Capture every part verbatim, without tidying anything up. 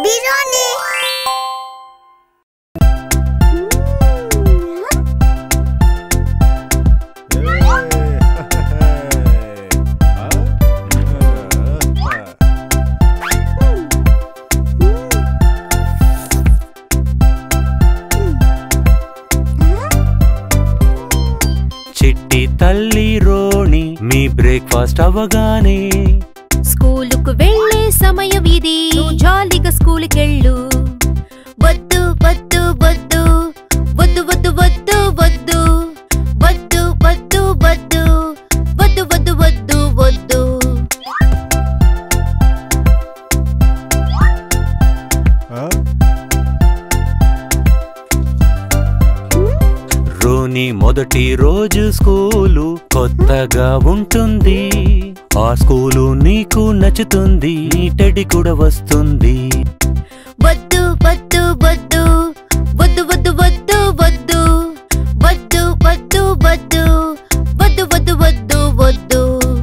బిర్యానీ. చిట్టి తల్లి రోణి మీ బ్రేక్ఫాస్ట్ అవ్వగానే స్కూలుకు వెళ్ళే సమయం ఇది, జాలీగా స్కూలుకెళ్ళు. వద్దు వద్దు వద్దు వద్దు వద్దు వద్దు వద్దు వద్దు వద్దు వద్దు వద్దు వద్దు వద్దు వద్దు. రోని మొదటి రోజు స్కూలు కొత్తగా ఉంటుంది. ఆ స్కూలు నీకు నచ్చుతుంది, నీ టెడ్డీ కూడా వస్తుంది. వద్దు వద్దు వద్దు వద్దు వద్దు వద్దు వద్దు వద్దు వద్దు వద్దు వద్దు వద్దు వద్దు వద్దు.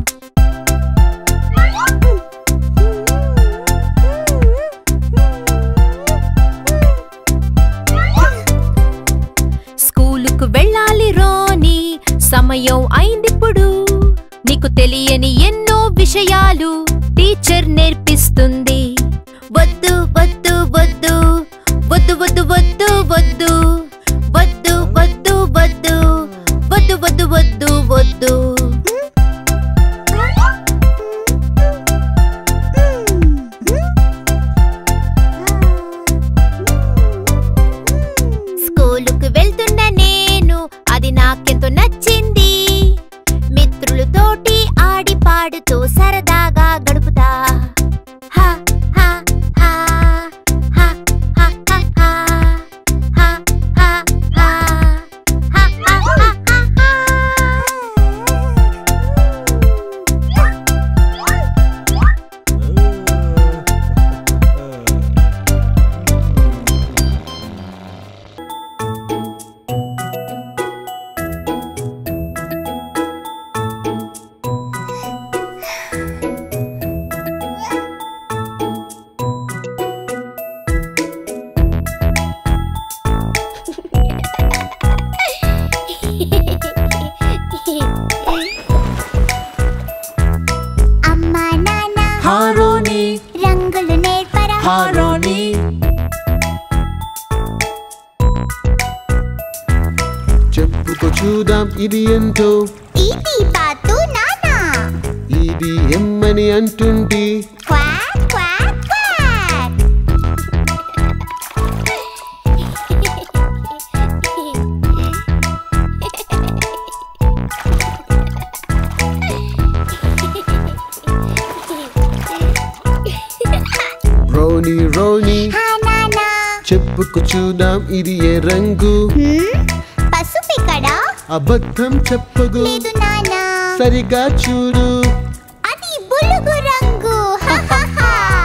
స్కూలుకు వెళ్ళాలి రోని, సమయం అయిందిప్పుడు. నీకు తెలియని ఎన్నో విషయాలు టీచర్ నేర్పిస్తుంది. వద్దు వద్దు వద్దు వద్దు వద్దు వద్దు వద్దు వద్దు వద్దు వద్దు వద్దు వద్దు వద్దు వద్దు. స్కూలుకు వెళ్తున్నా నేను, అది నాకెంతో నచ్చింది. మిత్రులతోటి ఆడి పాడుతూ సరదాగా గడుపుతా. హా హా హా హా హా హా హా హా హా హా హా హా హా. అమ్మా నాన్న హారోని రంగులు నేర్పరా. హారోని చెప్పుకు చూద్దాం ఇది ఎంతో. ఇది పాతు నానా. ఇది ఎమ్మని అంటుంది. Quack quack quack. రోని రోని హా నానా. చెప్పుకు చూద్దాం ఇది ఏ రంగు. పసుపు ఇక్కడ అబద్ధం చెప్పగు. లేదు నానా. సరిగా చూడు. అది బులుగు రంగు. హా హా హా.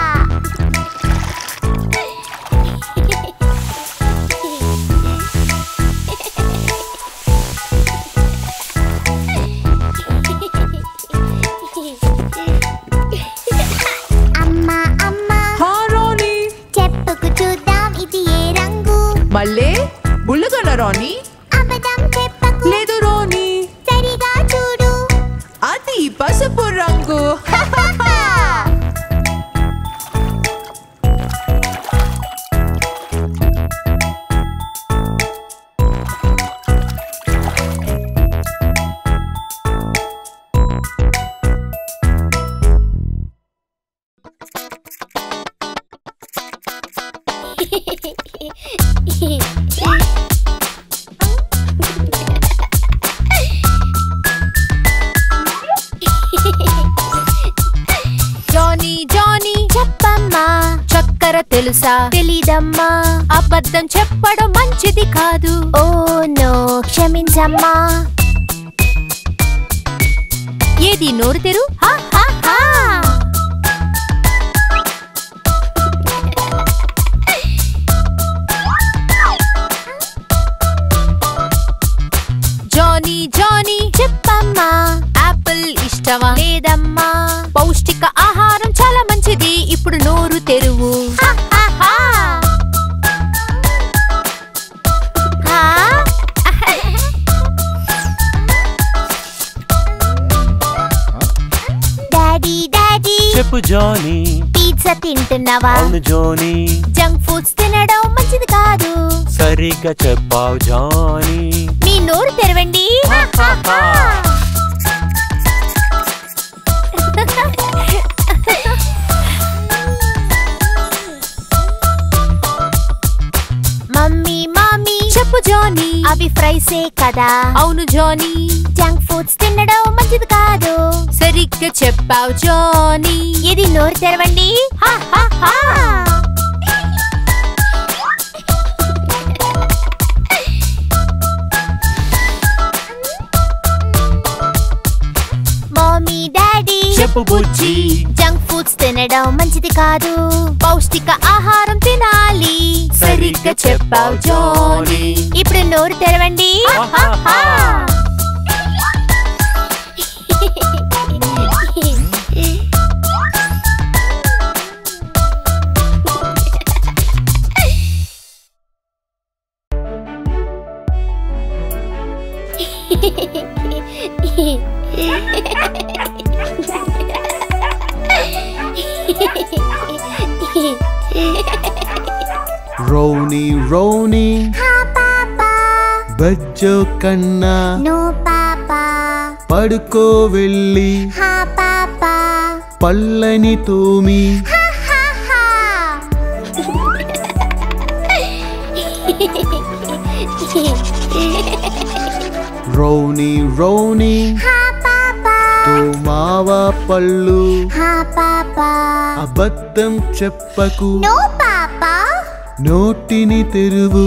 అమ్మా అమ్మా హారోని చెప్పుకు చూద్దాం ఇది ఏ రంగు. మళ్ళీ బుల్లుగల రోని. అబద్ధం చెప్పకు. లేదు రోని, సరిగా చూడు. అది పసుపు రంగు. హా హా హా. జానీ జానీ చెప్పమ్మా, చక్కెర తెలుసా? తెలీదమ్మా. అబద్ధం చెప్పడం మంచిది కాదు. ఓ నో, క్షమించమ్మా. ఏది నోరు తెరు. హా హా హా. జానీ జానీ చెప్పమ్మా, ఆపిల్ ఇష్టమా? లేదమ్మా. పౌష్టిక ఆహారం చాలా మంచిది, ఇప్పుడు నోరు తెరువు. హా హా హా. జానీ. పిజ్జా తింటున్నావా? అవును జానీ. జంక్ ఫుడ్స్ తినడం మంచిది కాదు. సరిగ్గా చెప్పావు జానీ. మీ నోరు తెరవండి. మమ్మీ మమ్మీ చెప్పు జానీ. అవి ఫ్రైసే కదా? అవును జానీ. జంక్ ఫుడ్స్ తినడం మంచిది కాదు. సరిగ్గా చెప్పావు జానీ. ఇది నోరు తెరవండి. మమ్మీ డాడీ చెప్పు బుజ్జి. జంక్ ఫుడ్స్ తినడం మంచిది కాదు. పౌష్టిక ఆహారం తినాలి. సరిగ్గా చెప్పావు జానీ. ఇప్పుడు నోరు తెరవండి. రోని రోని బజ్జో కన్నా నో పాపా. పడుకో వెళ్ళి హా పాపా. పళ్ళని తోమి రోని రోని హా పాపా. తోమావా పళ్ళు. హా పాపా. అబద్ధం చెప్పకు. No papa. నోటిని తెరువు.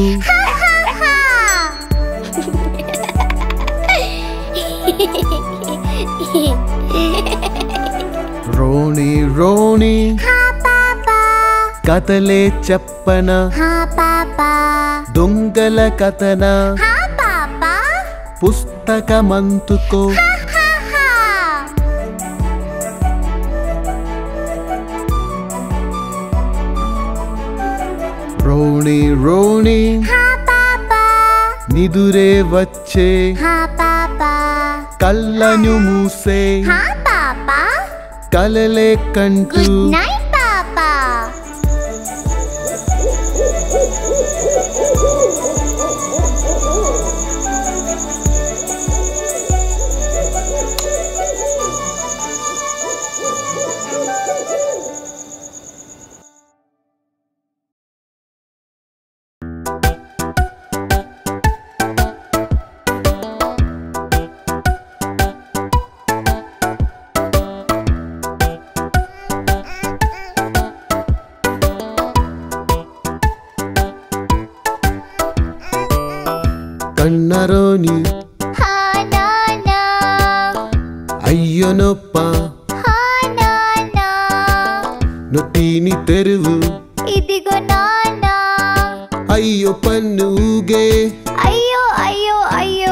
రోని రోని హా పాపా. కథలే చెప్పన. హా పాపా. దొంగల కథన. హా పాపా. పుస్తకమంతుకో. రోని రోని హా పాపా. నిదురే వచ్చే హా పాపా. కళ్ళను మూసే హా పాపా. కలలే కంటూ. గుడ్ నైట్ పాపా. కన్నరోని హా నానా. అయ్యో నొప్ప. హా నానా. నొట్టిని తెరువు. ఇదిగో నానా. అయ్యో పన్నుగే. అయ్యో అయ్యో అయ్యో.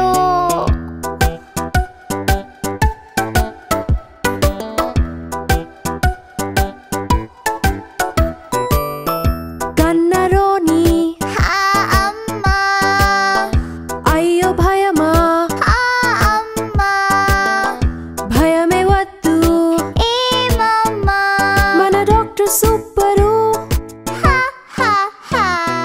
కన్నరోని. హా అమ్మా. అయ్యో భయమా. హా అమ్మా. భయమే వద్దు. ఏమమ్మా. మన డాక్టర్ సూపరు. హా హా హా.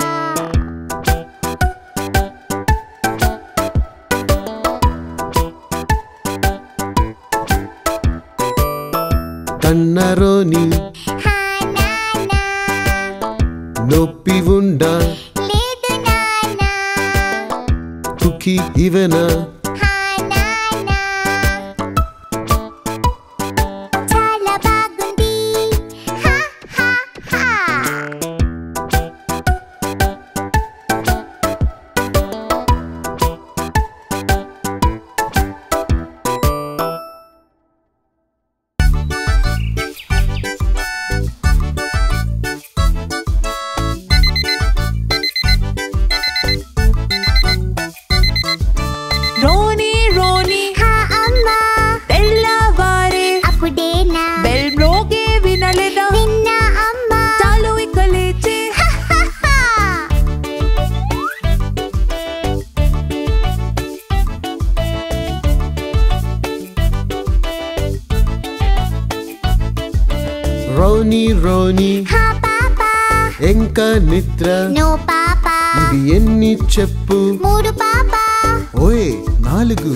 కన్నరోని హా నానా. నొప్పి ఉండా. లేదు నానా. కుకి ఇవనా. హా నానా. చాలా బాగుంది. హా హా హా. రోని రోని హా పాపా ఇంకా నిద్ర నో పాపా ఇవి ఎన్ని చెప్పు మూడు పాపా ఓయ్ నాలుగు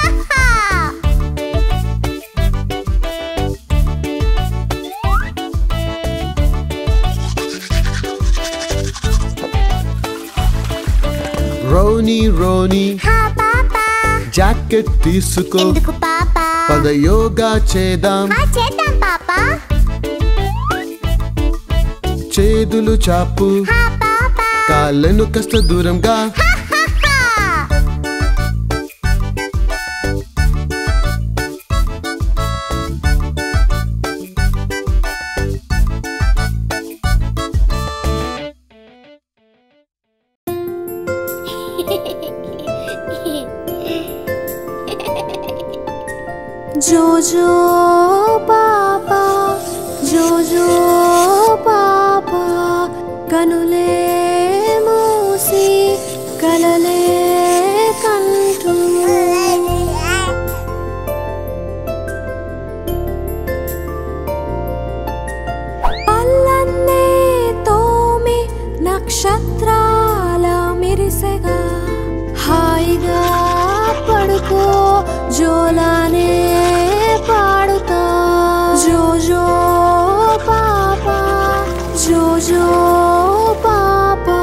రోని రోని హా పాపా జాకెట్ తీసుకో ఎందుకు పాపా పద యోగా చేద్దాం హా చేద్దాం పాపా చేతులు చాపు హా పాపా కాళ్ళను కాస్త దూరంగా హా హా హా జోజో పాపా జోజో పాపా కనులే మూసి కలలే కంటూ పల్లన్నే తోమి నక్షత్రాల మెరిసెగా హాయిగా పడుకో జోలానే పాడుతా జోజో పాపా జోజో పాపా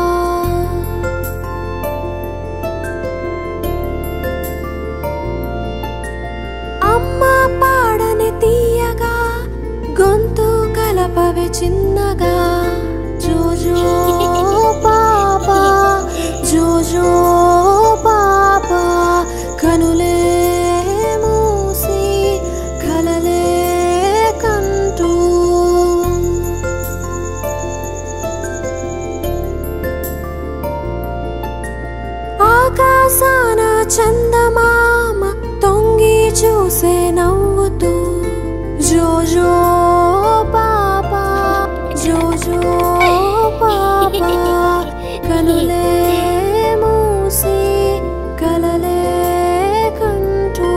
అమ్మ పాడని తీయగా గొంతు కలపవే చిన్నగా జోజో పాపా జోజో పాపా కనులే మూసి కలలే కంటూ ఆకాశాన చందమామ తొంగి చూసే నవ్వుతూ జోజో పాపా జోజో పాపా కనులే మూసి కలలే కంటూ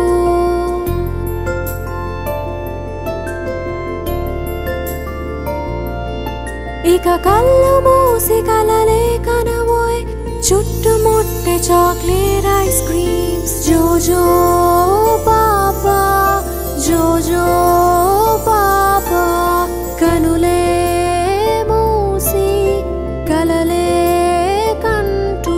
ఇక కళ్ళు మూసి కలలే కనబోయ్ చుట్టుముట్టే చాక్లెట్ ఐస్ క్రీమ్స్ జోజో పాపా జోజో పాపా కనులే మూసి కలలే కంటూ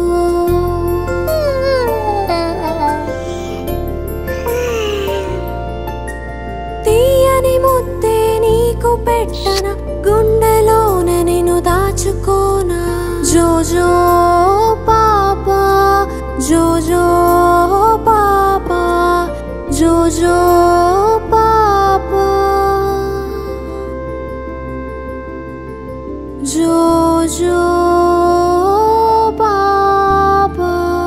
తీయని ముద్దే నీకు పెట్టన గుండెలోన నిన్ను దాచుకోనా జోజో పాపా జోజో పాపా జోజో పాపా జోజో పాపా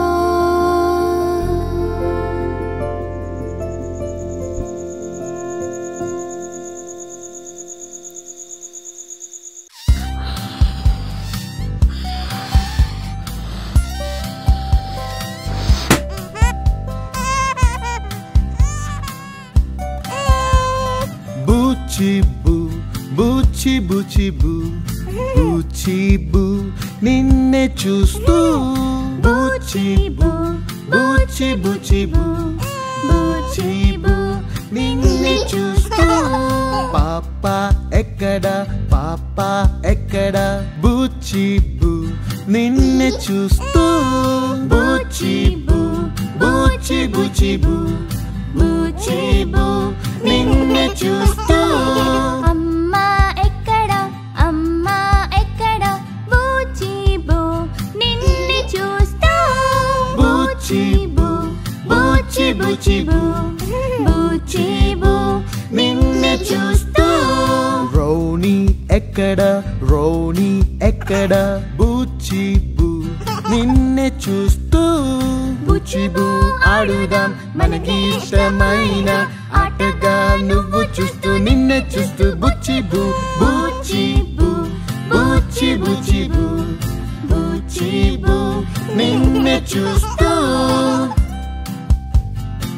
బూచిబు బూచిబుచిబు బూచిబు నిన్నే చూస్తూ బూచిబు బూచిబుచిబు బూచిబు నిన్నే చూస్తూ పాప ఎక్కడ పాప ఎక్కడ బూచిబు నిన్నే చూస్తూ బూచిబు బూచిబుచిబు బూచిబు నిన్నే చూస్తూ అమ్మా ఎక్కడ అమ్మా ఎక్కడ బూచిబు నిన్ను చూస్తూ బూచిబు బూచిబుచిబు బూచిబు నిన్నే చూస్తూ రోని ఎక్కడ రోని ఎక్కడ బూచిబు నిన్నే చూస్తూ బూచిబు ఆడుదాం మనకి ఇష్టమైన ఆటగా నువ్వు చూస్తూ నిన్నే చూస్తూ బూచిబు బూచిబు బూచిబుచిబు బూచిబు నిన్నే చూస్తూ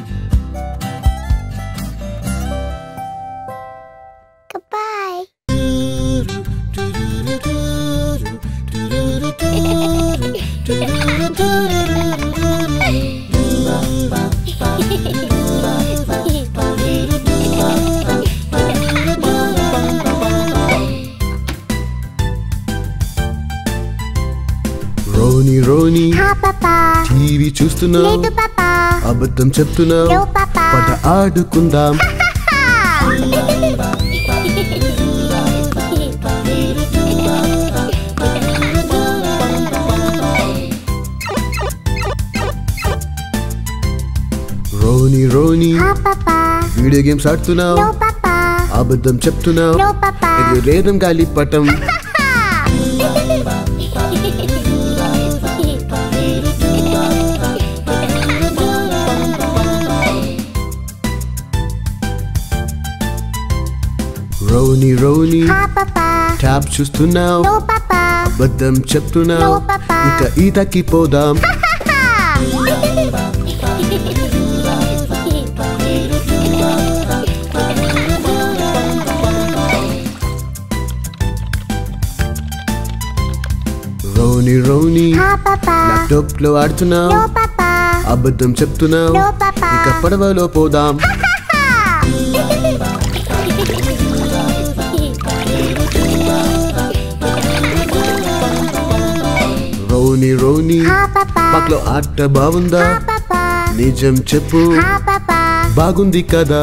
Goodbye. You రోని హా పాపా టీవీ చూస్తున్నావు లేదు పాపా అబద్ధం చెప్తున్నావు నో పాపా పద ఆడుకుందాం రోని రోని హా పాపా వీడియో గేమ్స్ ఆడుతున్నావు నో పాపా అబద్ధం చెప్తున్నావు నో పాపా ఎగిరేయడం గాలిపటం రోని రోని హా పాపా ట్యాబ్ చూస్తున్నావు నో పాపా అబద్ధం చెప్తున్నావు నో పాపా ఇక ఈతకి పోదాం రోని రోని హా పాపా ల్యాప్టాప్ లో ఆడుతున్నావు నో పాపా అబద్ధం చెప్తున్నావు నో పాపా ఇక పడవలో పోదాం రోని రోని హా పాపా పక్కలో ఆట బాగుందా హా పాపా నిజం చెప్పు హా పాపా బాగుంది కదా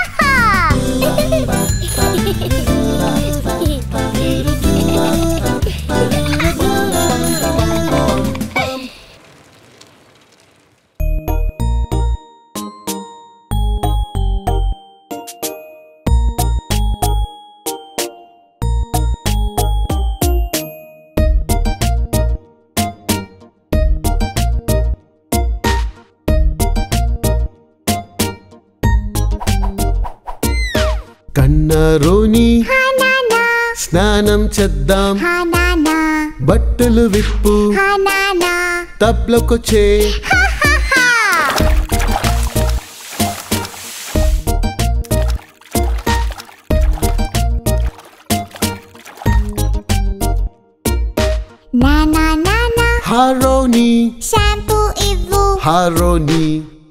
కన్నా రోని హా నానా స్నానం చేద్దాం హా నానా బట్టలు విప్పు హా నానా తప్లకొచ్చే నానా నానా హారోని షాంపూ ఇవ్వు హారోని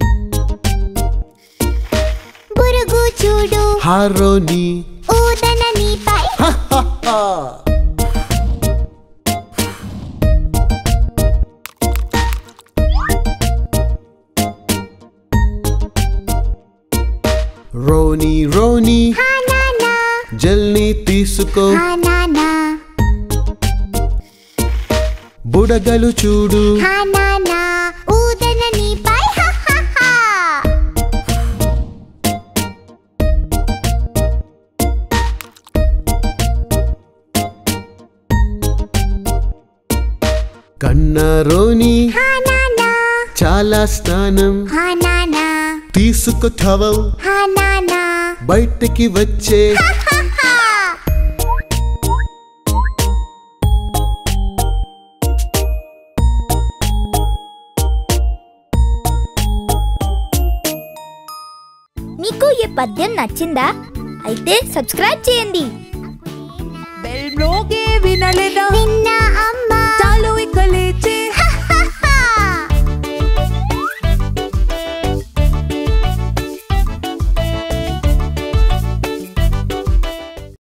పురుగు చూడు హారోని ఊదన నీపై రోని రోని హా నానా జల్ని తీసుకో హా నానా బుడగలు చూడు హా నానా ఊదన నీపై హా హా హా కన్నా రోని హా నానా చాలా స్నానం హా నానా తీసుకు టవల్ హా నానా బయటికి వచ్చే హా హా మీకు ఈ పద్యం నచ్చిందా? అయితే సబ్స్క్రైబ్ చేయండి. బెల్ మ్రోగే వినలేదా? విన్నా